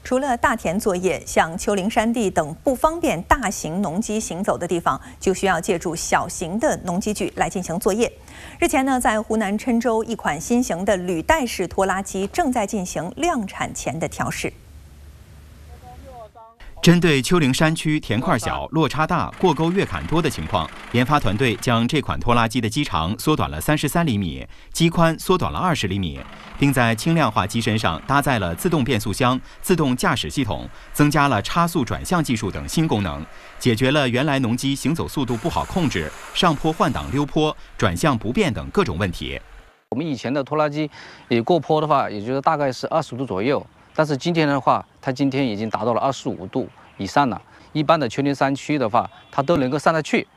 除了大田作业，像丘陵山地等不方便大型农机行走的地方，就需要借助小型的农机具来进行作业。日前呢，在湖南郴州，一款新型的履带式拖拉机正在进行量产前的调试。 针对丘陵山区田块小、落差大、过沟越坎多的情况，研发团队将这款拖拉机的机长缩短了33厘米，机宽缩短了20厘米，并在轻量化机身上搭载了自动变速箱、自动驾驶系统，增加了差速转向技术等新功能，解决了原来农机行走速度不好控制、上坡换挡溜坡、转向不便等各种问题。 我们以前的拖拉机，过坡的话，也就是大概是20度左右。 但是今天的话，它今天已经达到了25度以上了。一般的丘陵山区的话，它都能够上得去。